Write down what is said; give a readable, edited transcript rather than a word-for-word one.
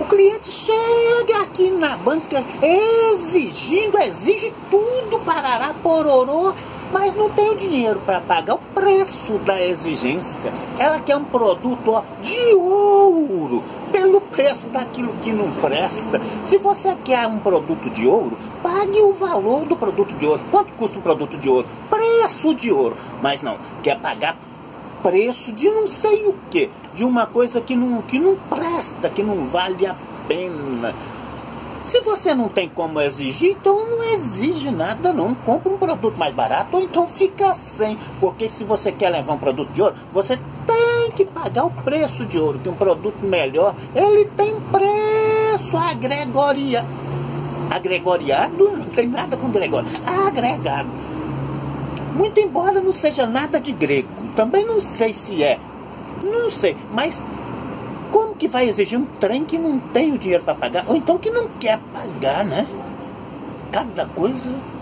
O cliente chega aqui na banca exigindo, exige tudo, parará, pororô, mas não tem o dinheiro para pagar o preço da exigência. Ela quer um produto, ó, de ouro, pelo preço daquilo que não presta. Se você quer um produto de ouro, pague o valor do produto de ouro. Quanto custa um produto de ouro? Preço de ouro. Mas não, quer pagar preço de não sei o que, de uma coisa que não presta, que não vale a pena. Se você não tem como exigir, então não exige nada não. Compra um produto mais barato ou então fica sem. Porque se você quer levar um produto de ouro, você tem que pagar o preço de ouro. Que um produto melhor, ele tem preço agregoriado, não tem nada com gregório. Agregado. Muito embora não seja nada de grego. Também não sei se é. Não sei, mas como que vai exigir um trem que não tem o dinheiro para pagar? Ou então que não quer pagar, né? Cada coisa